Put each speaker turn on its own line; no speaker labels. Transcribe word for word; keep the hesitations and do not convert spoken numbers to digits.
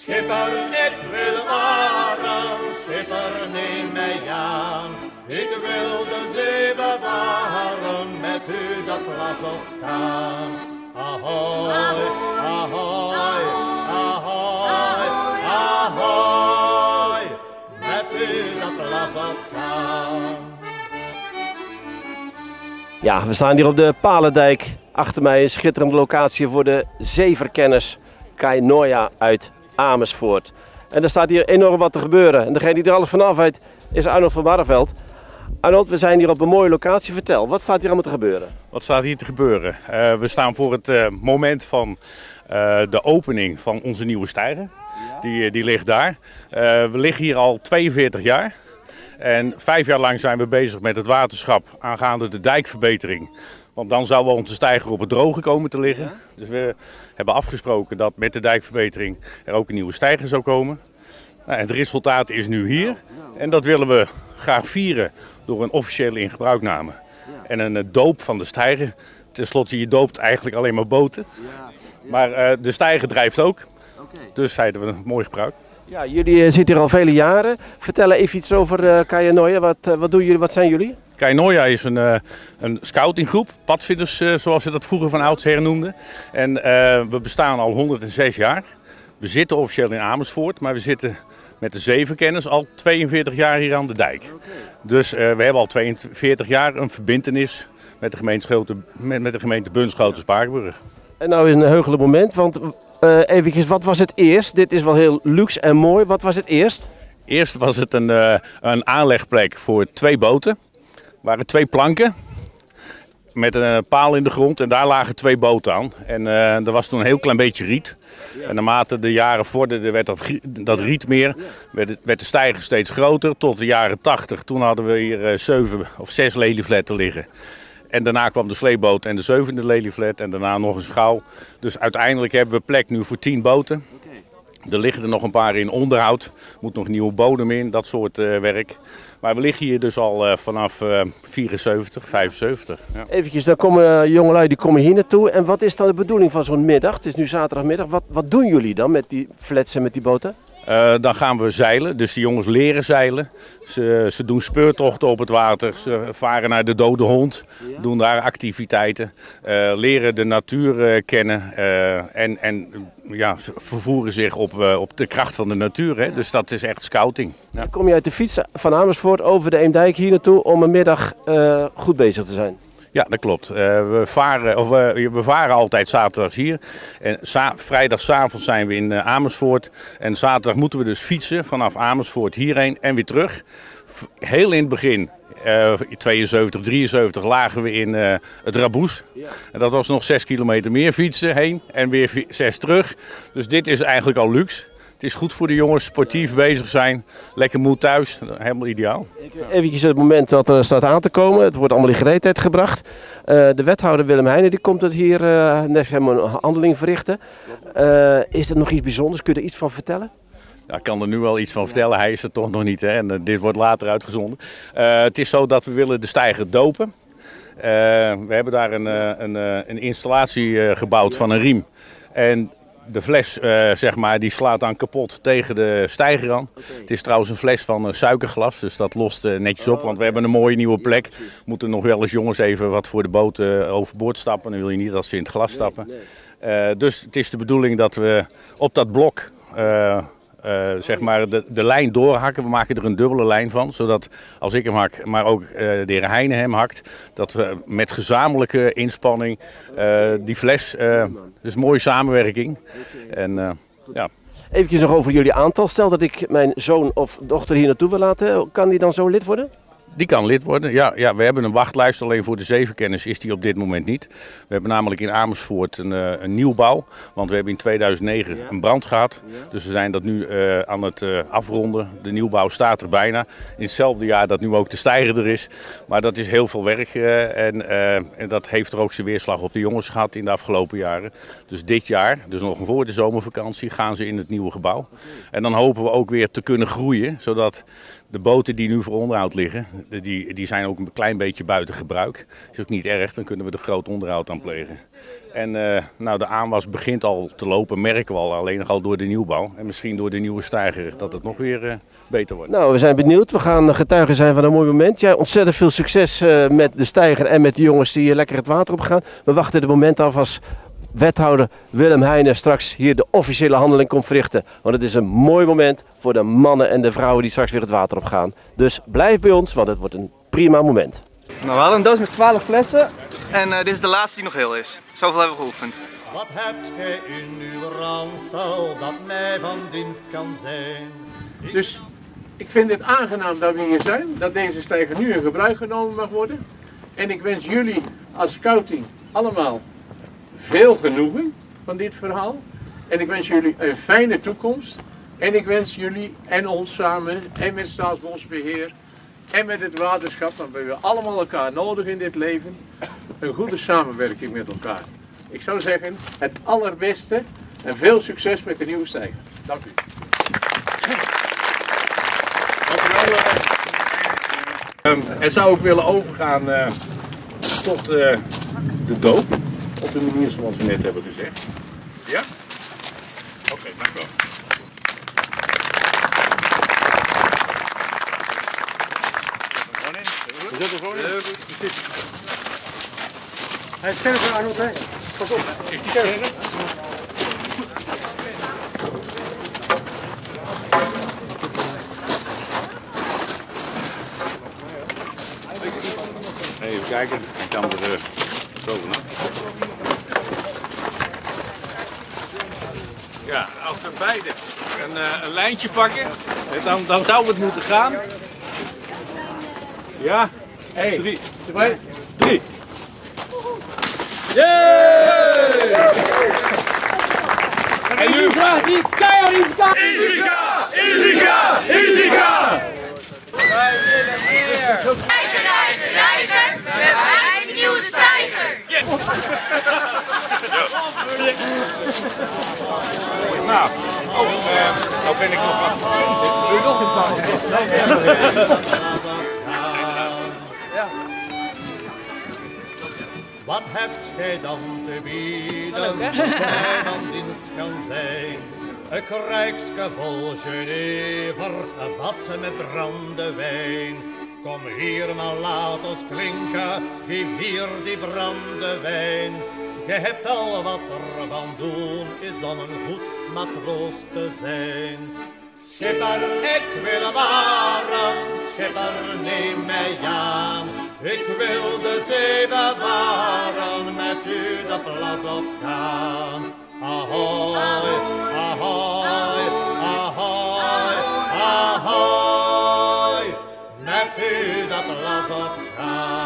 Schipper, ik wil varen, schipper, neem mij aan. Ik wil de zee bevaren, met u dat plas op gaan. Ahoy, ahoy, ahoy, ahoy, met u dat plas op gaan.
Ja, we staan hier op de Palendijk. Achter mij een schitterende locatie voor de zeeverkenners Kainoja uit Amersfoort. En er staat hier enorm wat te gebeuren. En degene die er alles vanaf weet is Arnold van Barneveld. Arnold, we zijn hier op een mooie locatie. Vertel, wat staat hier allemaal te gebeuren?
Wat staat hier te gebeuren? Uh, we staan voor het uh, moment van uh, de opening van onze nieuwe steiger. Ja. Die, die ligt daar. Uh, we liggen hier al tweeënveertig jaar. En vijf jaar lang zijn we bezig met het waterschap aangaande de dijkverbetering. Want dan zou wel onze steiger op het droge komen te liggen. Ja. Dus we hebben afgesproken dat met de dijkverbetering er ook een nieuwe steiger zou komen. Nou, het resultaat is nu hier. En dat willen we graag vieren door een officiële ingebruikname. Ja. En een uh, doop van de steiger. Ten slotte, je doopt eigenlijk alleen maar boten. Ja. Ja. Maar uh, de steiger drijft ook. Okay. Dus zeiden we een mooi gebruik.
Ja, jullie uh, zitten hier al vele jaren. Vertel even iets over uh, Kainoja. Wat, uh, wat doen jullie? Wat zijn jullie?
Kainoja is een, uh, een scoutinggroep, padvinders uh, zoals ze dat vroeger van oudsher noemden. En uh, we bestaan al honderdzes jaar. We zitten officieel in Amersfoort, maar we zitten met de zeeverkenners al tweeënveertig jaar hier aan de dijk. Okay. Dus uh, we hebben al tweeënveertig jaar een verbintenis met de gemeente, met, met de gemeente Bunschoten-Spakenburg.
En nou is een heugelijk moment, want uh, eventjes, wat was het eerst? Dit is wel heel luxe en mooi. Wat was het eerst?
Eerst was het een, uh, een aanlegplek voor twee boten. Er waren twee planken met een paal in de grond en daar lagen twee boten aan. En uh, er was toen een heel klein beetje riet. Ja. En naarmate de jaren vorderden werd dat, dat riet meer, werd, het, werd de steiger steeds groter. Tot de jaren tachtig, toen hadden we hier uh, zeven of zes leliefletten liggen. En daarna kwam de sleepboot en de zevende lelieflet en daarna nog een schouw. Dus uiteindelijk hebben we plek nu voor tien boten. Er liggen er nog een paar in onderhoud, er moet nog nieuwe bodem in, dat soort uh, werk. Maar we liggen hier dus al uh, vanaf uh, vierenzeventig, vijfenzeventig. Ja.
Eventjes, dan komen uh, jongelui die komen hier naartoe. En wat is dan de bedoeling van zo'n middag? Het is nu zaterdagmiddag. Wat, wat doen jullie dan met die flats en met die boten?
Uh, dan gaan we zeilen, dus de jongens leren zeilen. Ze, ze doen speurtochten op het water, ze varen naar de Dode Hond, ja. Doen daar activiteiten. Uh, leren de natuur uh, kennen uh, en, en ja, vervoeren zich op, uh, op de kracht van de natuur. Hè? Dus dat is echt scouting. Ja.
Dan kom je uit de fiets van Amersfoort over de Eemdijk hier naartoe om een middag uh, goed bezig te zijn.
Ja, dat klopt. Uh, we, varen, of, uh, we varen altijd zaterdags hier. En vrijdagavond zijn we in uh, Amersfoort. En zaterdag moeten we dus fietsen vanaf Amersfoort hierheen en weer terug. Heel in het begin, uh, tweeënzeventig, drieënzeventig, lagen we in uh, het Raboes. Ja. En dat was nog zes kilometer meer fietsen heen en weer zes terug. Dus dit is eigenlijk al luxe. Het is goed voor de jongens, sportief bezig zijn, lekker moe thuis, helemaal ideaal.
Even het moment dat er staat aan te komen, het wordt allemaal in gereedheid gebracht. Uh, de wethouder Willem Heijnen die komt het hier uh, net helemaal een handeling verrichten. Uh, is er nog iets bijzonders, kun je er iets van vertellen?
Ja, ik kan er nu wel iets van vertellen, hij is er toch nog niet, hè? En uh, dit wordt later uitgezonden. Uh, het is zo dat we willen de steiger dopen. Uh, we hebben daar een, uh, een, uh, een installatie uh, gebouwd van een riem. En de fles uh, zeg maar, die slaat dan kapot tegen de steiger aan. Okay. Het is trouwens een fles van uh, suikerglas, dus dat lost uh, netjes op. Want we hebben een mooie nieuwe plek. Moeten nog wel eens jongens even wat voor de boot uh, overboord stappen. Dan wil je niet dat ze in het glas stappen. Uh, dus het is de bedoeling dat we op dat blok uh, uh, zeg maar de, de lijn doorhakken. We maken er een dubbele lijn van, zodat als ik hem hak, maar ook uh, de heer Heijnen hem hakt, dat we met gezamenlijke inspanning uh, die fles, uh, dus een mooie samenwerking. En, uh, ja.
Even nog over jullie aantal. Stel dat ik mijn zoon of dochter hier naartoe wil laten, kan die dan zo lid worden?
Die kan lid worden, ja, ja. We hebben een wachtlijst, alleen voor de zeeverkenners is die op dit moment niet. We hebben namelijk in Amersfoort een, uh, een nieuwbouw, want we hebben in tweeduizend negen ja. een brand gehad. Ja. Dus we zijn dat nu uh, aan het uh, afronden. De nieuwbouw staat er bijna. In hetzelfde jaar dat nu ook de steiger er is. Maar dat is heel veel werk uh, en, uh, en dat heeft er ook zijn weerslag op de jongens gehad in de afgelopen jaren. Dus dit jaar, dus nog voor de zomervakantie, gaan ze in het nieuwe gebouw. Okay. En dan hopen we ook weer te kunnen groeien, zodat De boten die nu voor onderhoud liggen, die, die zijn ook een klein beetje buiten gebruik. Is ook niet erg, dan kunnen we er groot onderhoud aan plegen. En uh, nou, de aanwas begint al te lopen, merken we al, alleen nog al door de nieuwbouw. En misschien door de nieuwe steiger dat het nog weer uh, beter wordt.
Nou, we zijn benieuwd. We gaan getuigen zijn van een mooi moment. Jij, ontzettend veel succes uh, met de steiger en met de jongens die lekker het water op gaan. We wachten het moment af als wethouder Willem Heijnen straks hier de officiële handeling komt verrichten. Want het is een mooi moment voor de mannen en de vrouwen die straks weer het water op gaan. Dus blijf bij ons, want het wordt een prima moment.
Nou, we hadden een doos met twaalf flessen en uh, dit is de laatste die nog heel is. Zoveel hebben we geoefend.
Wat hebt gij in uw ransel dat mij van dienst kan zijn?
Dus ik vind het aangenaam dat we hier zijn, dat deze steiger nu in gebruik genomen mag worden. En ik wens jullie als scouting allemaal veel genoegen van dit verhaal. En ik wens jullie een fijne toekomst. En ik wens jullie en ons samen en met Staatsbosbeheer en met het waterschap, want we hebben allemaal elkaar nodig in dit leven, een goede samenwerking met elkaar. Ik zou zeggen het allerbeste en veel succes met de nieuwe steiger. Dank u. Um, en zou ik willen overgaan uh, tot uh, de doop, op de manier zoals we net hebben gezegd. Ja? Oké, okay, dank u wel. We zitten gewoon in. Hij is sterker, Arnold, hè? Pas op. Is die sterker?
Even kijken, ik kan er uh, zo vanaf. Ja, als we beide een, uh, een lijntje pakken, dan, dan zou het moeten gaan. Ja,
Hey,
drie,
twee,
drie.
Yay! En nu vraagt hij keihard in elkaar!
Isika! Isika! Isika!
Reiger, reiger, reiger, we hebben eigenlijk een nieuwe steiger.
Nou, oh, uh, nou ben ik nog wat. Doe je nog een paar?
Wat hebt gij dan te bieden, dat mij van dienst kan zijn? Een kruikske vol Genever, een vat met brandewijn. Kom hier, maar laat ons klinken, geef hier die brandewijn. Je hebt al wat ervan doen, is dan een goed matroos te zijn. Schipper, ik wil varen, schipper, neem mij aan. Ik wil de zee bevaren, met u de plas op gaan. Ahoy, ahoy, ahoy, ahoy, met u de plas op gaan.